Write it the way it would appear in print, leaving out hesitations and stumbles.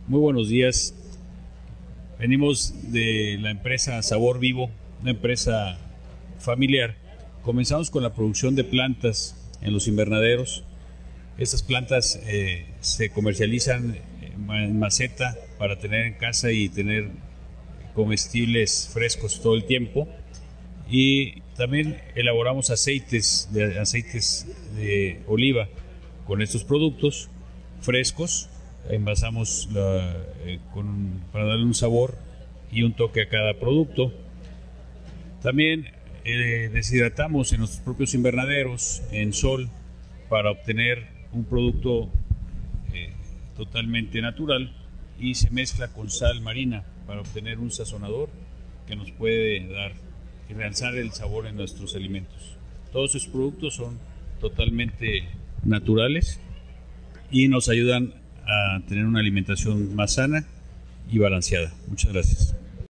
Muy buenos días. Venimos de la empresa Sabor Vivo, una empresa familiar. Comenzamos con la producción de plantas en los invernaderos. Estas plantas se comercializan en maceta para tener en casa y tener comestibles frescos todo el tiempo. Y también elaboramos aceites de oliva con estos productos frescos. Envasamos para darle un sabor y un toque a cada producto. También deshidratamos en nuestros propios invernaderos en sol para obtener un producto totalmente natural, y se mezcla con sal marina para obtener un sazonador que nos puede dar y realzar el sabor en nuestros alimentos. Todos esos productos son totalmente naturales y nos ayudan a tener una alimentación más sana y balanceada. Muchas gracias.